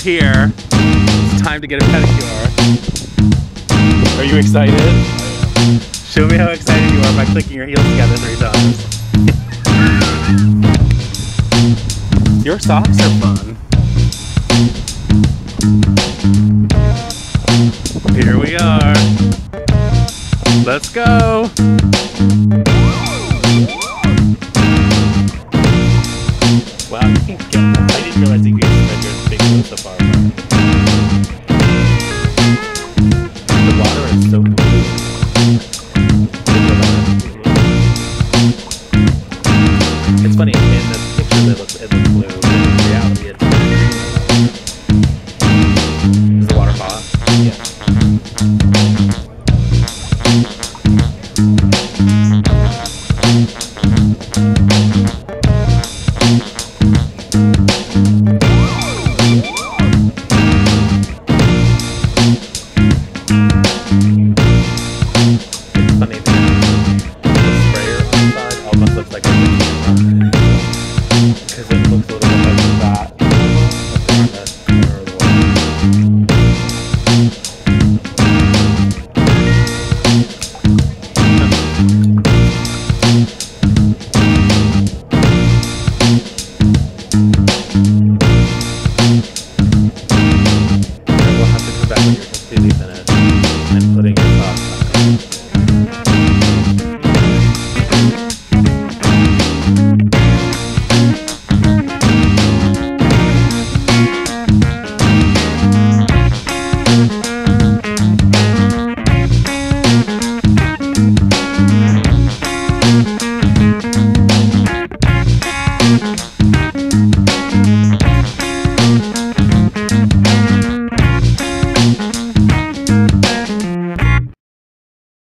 here. It's time to get a pedicure. Are you excited? Show me how excited you are by clicking your heels together 3 times. Your socks are fun. Here we are. Let's go. Wow, you can get that. I didn't realize you could spread your big toes so far apart. The water is so blue. It's funny, in the picture it looks blue, but in reality it's green. Is the water hot? Yeah.